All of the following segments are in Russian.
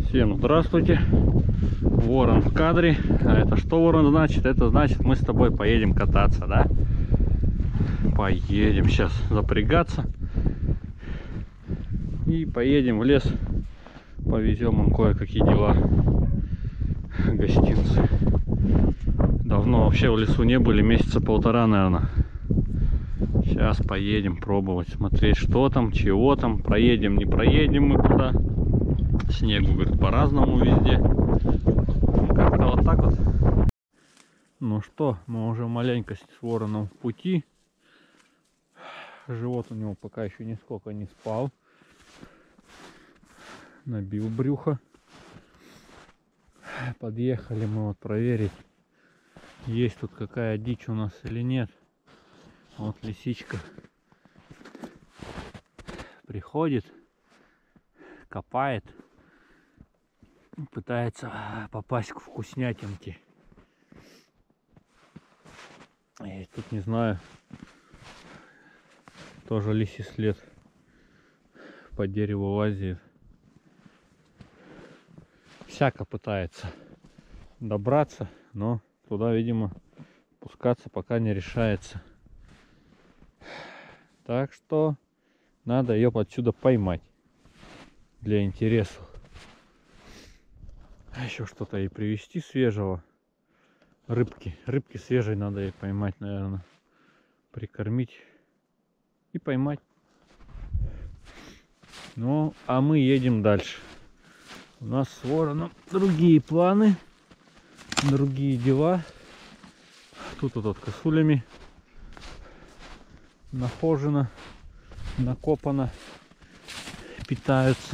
Всем здравствуйте. Ворон в кадре. А это что, ворон, значит? Это значит, мы с тобой поедем кататься, да? Поедем сейчас запрягаться и поедем в лес. Повезем им кое-какие дела, гостинцы. Давно вообще в лесу не были, месяца полтора, наверное. Сейчас поедем пробовать, смотреть, что там, чего там. Проедем, не проедем мы туда. Снегу, говорит, по-разному везде. Как-то вот так вот. Ну что, мы уже маленько с вороном в пути. Живот у него пока еще нисколько не спал. Набил брюхо. Подъехали мы вот проверить, есть тут какая дичь у нас или нет. Вот лисичка приходит, копает, пытается попасть к вкуснятинке. И тут не знаю, тоже лисий след по дереву лазит. Всяко пытается добраться, но туда, видимо, пускаться пока не решается. Так что надо ее отсюда поймать для интереса. А еще что-то ей привезти свежего. Рыбки свежей надо ей поймать, наверное. Прикормить и поймать. Ну, а мы едем дальше. У нас с вороном другие планы, другие дела. Тут вот косулями нахожено, накопано, питаются.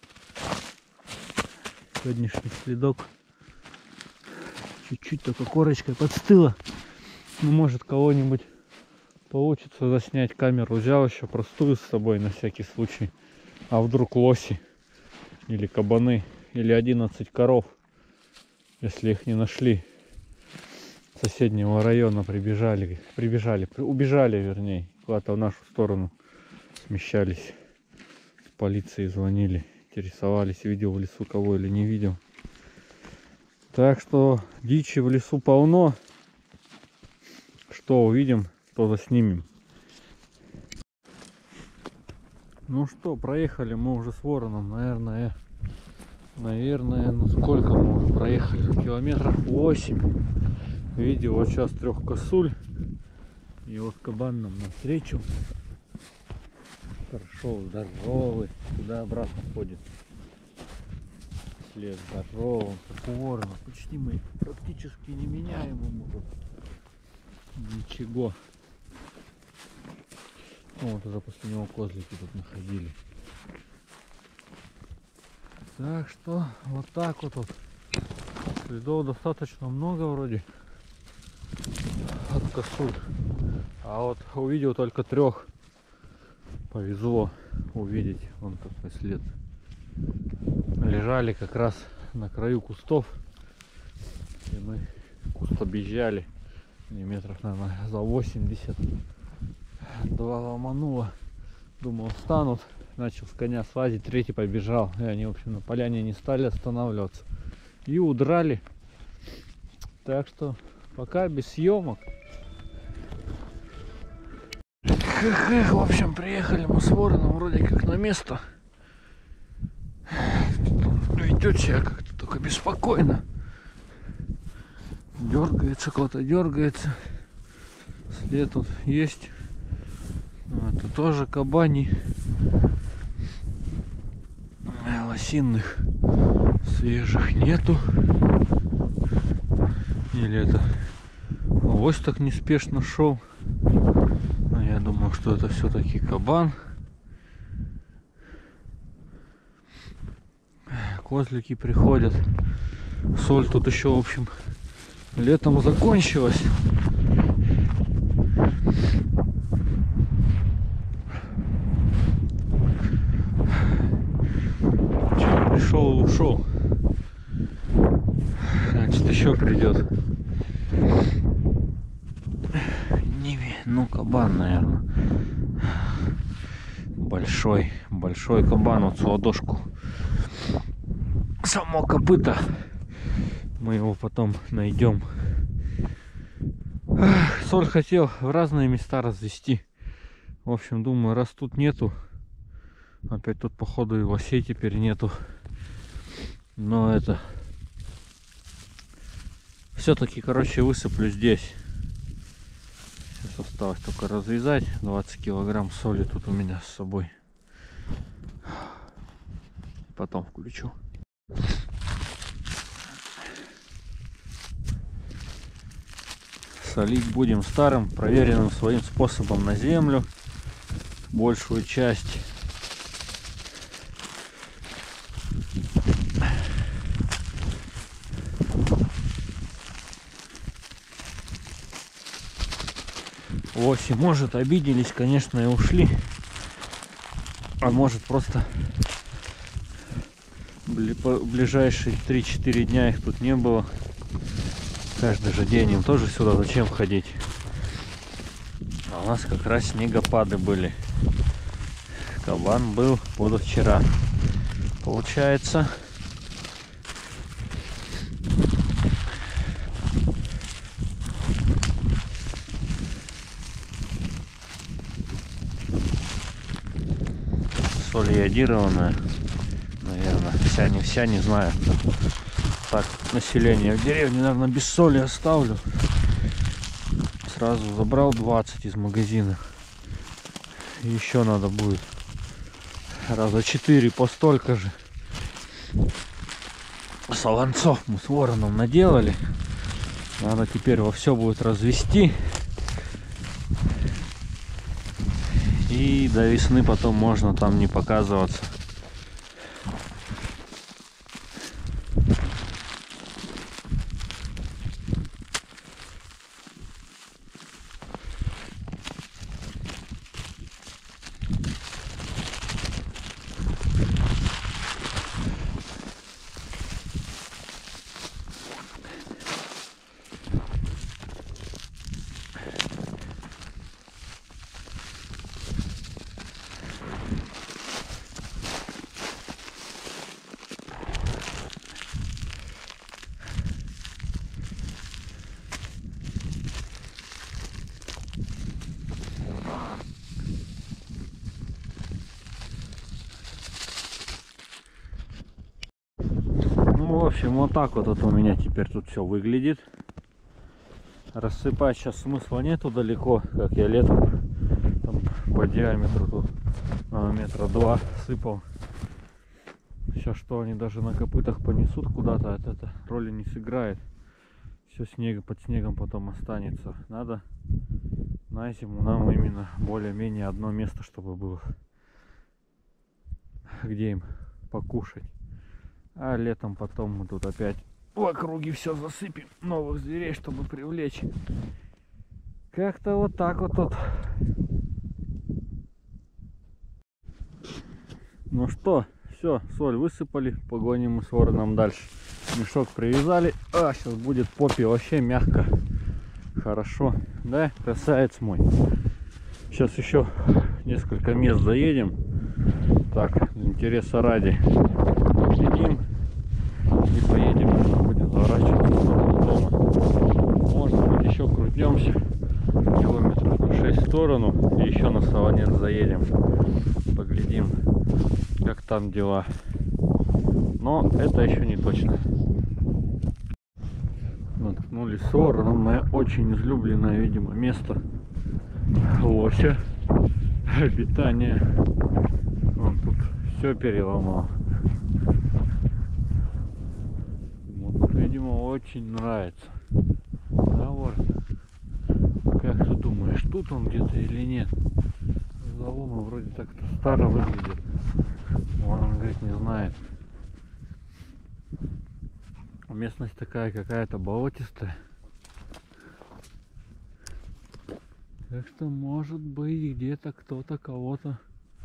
Сегодняшний следок чуть-чуть только корочкой подстыла. Ну, может, кого-нибудь получится заснять. Камеру взял еще простую с собой на всякий случай. А вдруг лоси или кабаны или 11 коров, если их не нашли, с соседнего района убежали, вернее, куда-то в нашу сторону смещались. С полицией звонили, интересовались, видел в лесу кого или не видел. Так что дичи в лесу полно. Что увидим, то заснимем. Ну что, проехали мы уже с вороном, наверное, ну сколько мы уже проехали? Километров 8. Видел вот сейчас 3 косуль. И вот кабан нам навстречу. Прошел здоровый, туда-обратно ходит. След здоровый, как у ворона. Почти мы практически не меняем ему тут ничего. Вот уже после него козлики тут находили. Так что вот так вот. Следов достаточно много вроде от косуль. А вот увидел только 3. Повезло увидеть. Вон такой след. Лежали как раз на краю кустов. И мы куст объезжали. Метров, наверное, за 80. 2 ломануло. Думал, встанут. Начал с коня слазить. 3 побежал. И они, в общем, на поляне не стали останавливаться. И удрали. Так что пока без съемок. В общем, приехали мы с вороном вроде как на место. Ведет себя как-то только беспокойно. Дергается, кто-то дергается. След тут есть. Это тоже кабани. Лосиных свежих нету. Или это лось так неспешно шел. Но я думаю, что это все-таки кабан. Козлики приходят. Соль тут еще, в общем, летом закончилась. Пришел, ушел. Значит, еще придет. Ну, кабан, наверное. Большой кабан, вот с ладошку само копыто. Мы его потом найдем. Соль хотел в разные места развести. В общем, думаю, раз тут нету, опять тут походу и лосей теперь нету. Но это все-таки, короче, высыплю здесь. Сейчас осталось только развязать. 20 килограмм соли тут у меня с собой. Потом включу. Солить будем старым, проверенным своим способом на землю. Большую часть. Лоси, может, обиделись, конечно, и ушли. А может, просто ближайшие 3-4 дня их тут не было. Каждый же день им тоже сюда зачем ходить? А у нас как раз снегопады были. Кабан был позавчера. Получается, соль йодированная. Наверное, вся не знаю. Так, население в деревне, наверное, без соли оставлю. Сразу забрал 20 из магазина. И еще надо будет раза 4 по столько же. Солонцов мы с вороном наделали. Надо теперь во все будет развести. И до весны потом можно там не показываться. В общем, вот так вот у меня теперь тут все выглядит. Рассыпать сейчас смысла нету далеко, как я летом там по диаметру тут метра 2 сыпал. Сейчас что они даже на копытах понесут куда-то, это роли не сыграет. Все под снегом потом останется. Надо на зиму нам именно более-менее одно место, чтобы было, где им покушать. А летом потом мы тут опять в округе все засыпем, новых зверей, чтобы привлечь. Как-то вот так вот тут. Ну что, все, соль высыпали, погоним мы с вороном дальше. Мешок привязали. А, сейчас будет попе вообще мягко. Хорошо, да, красавец мой. Сейчас еще несколько мест заедем. Так, интереса ради. Глядим и поедем. Будем заворачивать в сторону дома. Может быть, еще крутнемся километров на 6 в сторону и еще на Солонец заедем. Поглядим, как там дела. Но это еще не точно. Наткнулись с вороном, мое очень излюбленное, видимо, место лося. Обитание. Он тут все переломал. Вот, видимо, очень нравится. Да, ворон? Как ты думаешь, тут он где-то или нет? Заломы вроде так-то старо выглядит. Он говорит, не знает. Местность такая какая-то болотистая. Так что может быть где-то кто-то кого-то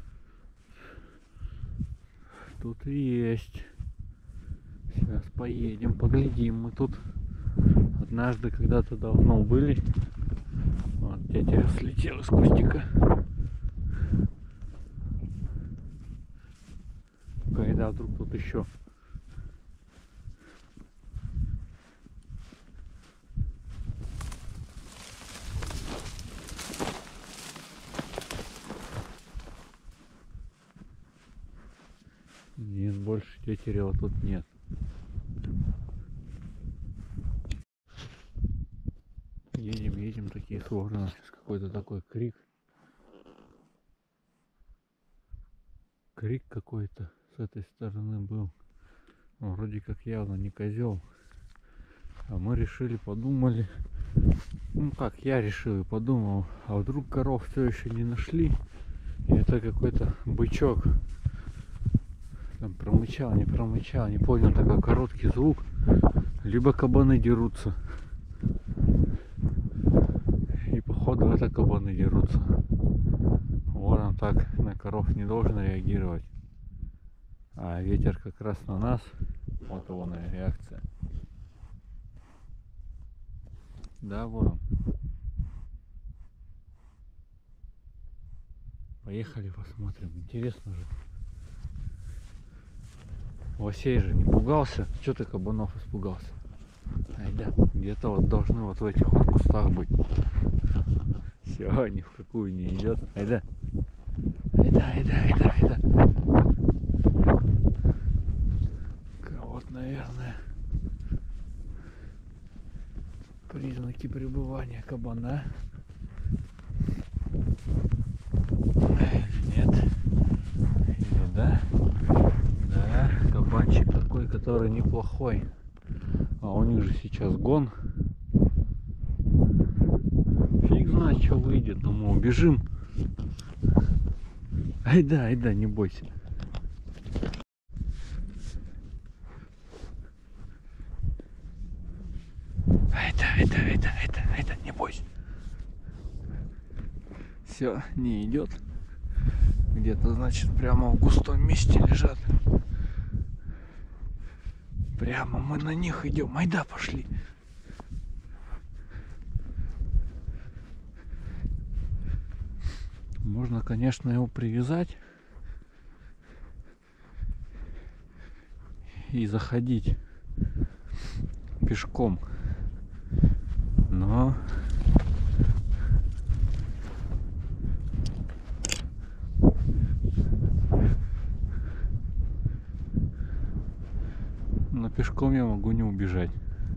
тут и есть. Сейчас поедем, поглядим. Мы тут однажды когда-то давно были. Вот дядя слетел из кустика. Когда вдруг тут еще больше тетерева тут нет. Едем, такие сложно. Сейчас какой-то такой крик. Крик какой-то с этой стороны был. Вроде как явно не козел. А мы решили, подумали. Ну как, я решил и подумал, а вдруг коров все еще не нашли. И это какой-то бычок. Там промычал, не понял, такой короткий звук. Либо кабаны дерутся. И походу это кабаны дерутся. Вот он так на коров не должен реагировать. А ветер как раз на нас. Вот его реакция. Да, ворон. Поехали посмотрим. Интересно же. Васей же не пугался. Че ты кабанов испугался? Айда. Где-то вот должны вот в этих вот кустах быть. Все, ни в какую не идет. Айда. Айда. Вот, наверное, признаки пребывания кабана. Или нет? Или да? Да, кабанчик такой, который неплохой. А у них же сейчас гон. Фиг знает, что выйдет, но мы убежим. Айда, не бойся. Айда, не бойся. Все, не идет. Где-то, значит, прямо в густом месте лежат. Прямо мы на них идем. Айда, пошли. Можно, конечно, его привязать и заходить пешком, но пешком я могу не убежать.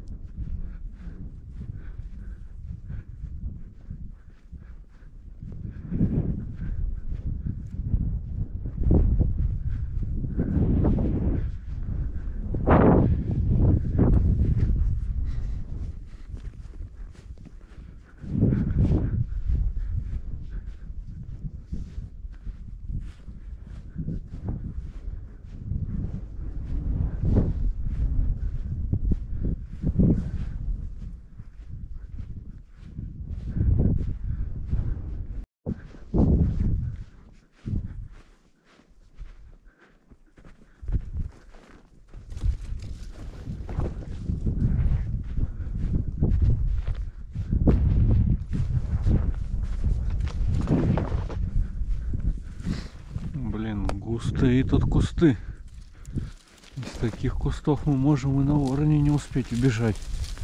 Густые тут кусты. Из таких кустов мы можем и на вороне не успеть убежать.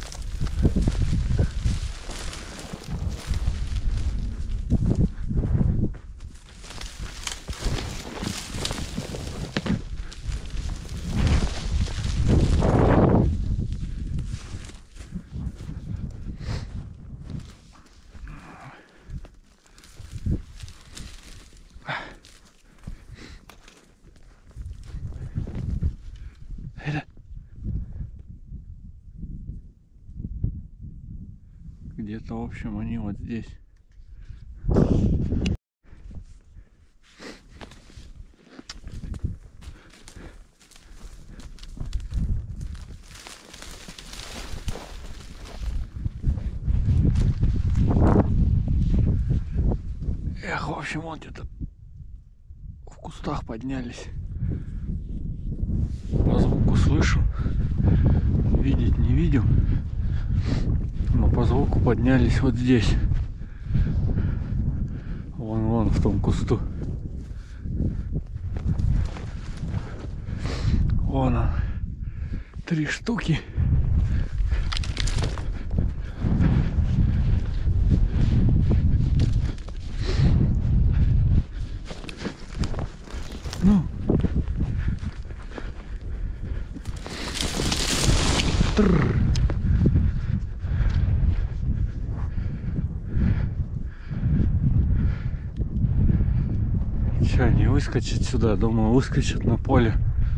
Где-то, в общем, они вот здесь. Эх, в общем, вот где-то в кустах поднялись. По звуку слышу. Видеть не видел. Но по звуку поднялись вот здесь. Вон в том кусту. Вон он. 3 штуки. Ну. Че, не выскочить сюда? Думаю, выскочит на поле.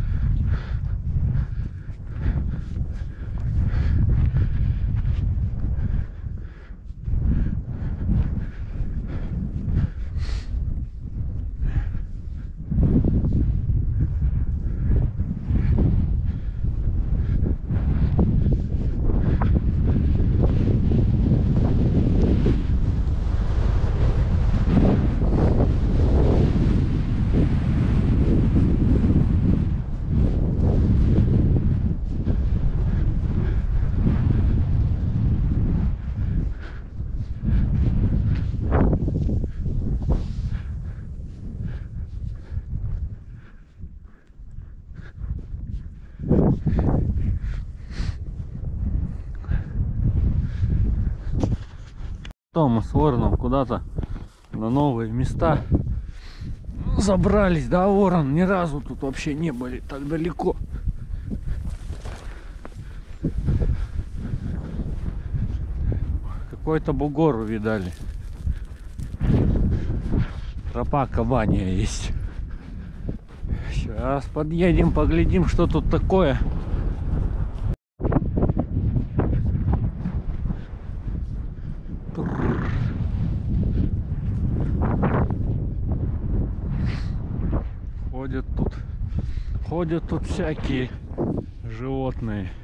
То мы с Вороном куда-то на новые места забрались, да, Ворон? Ни разу тут вообще не были так далеко. Какой-то бугор увидали. Тропа кабанья есть. Сейчас подъедем, поглядим, что тут такое. Ходят тут всякие животные.